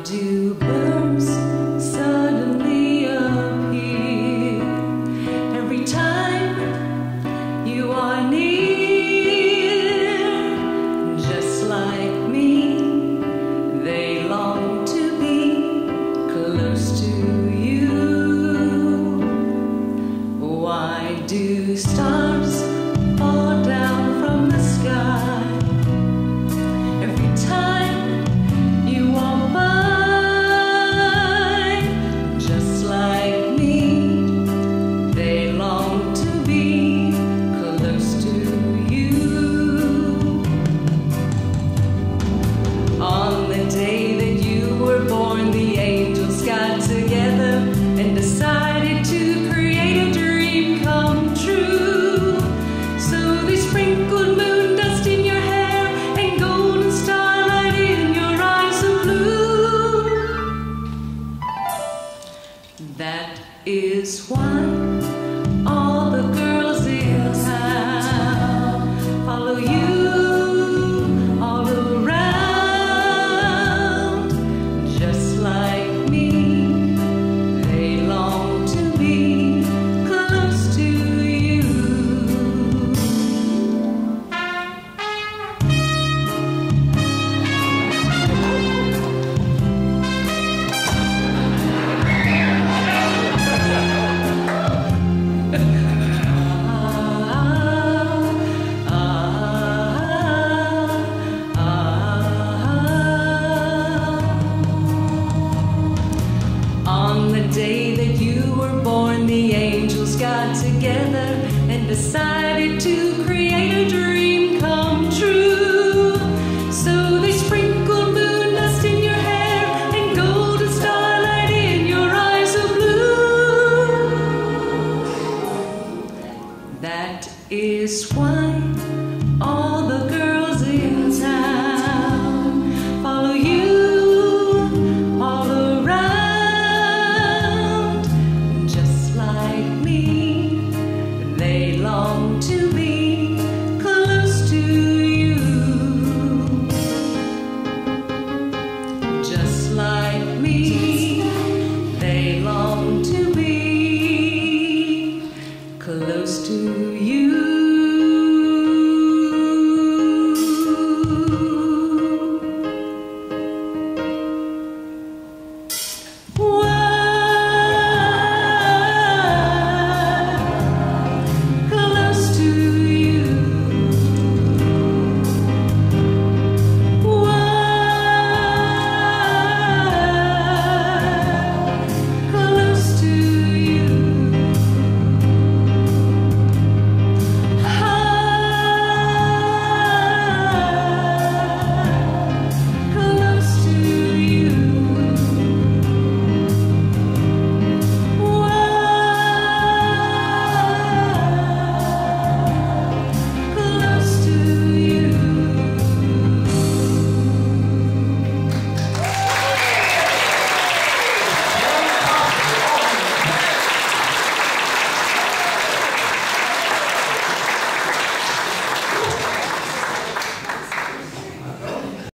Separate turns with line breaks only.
do birds suddenly appear every time you are near? Just like me, they long to be close to you. Why do stars fall down from the sky every time you walk by? Just like me, they long to be close to you. On the day that you were born, the angels got together and decided to create a dream come true. So they sprinkled moon dust in your hair and golden starlight in your eyes of blue. That is why all the girls in town follow you all around. Just like me, they long to be close to you. On the day that you were born, the angels got together and decided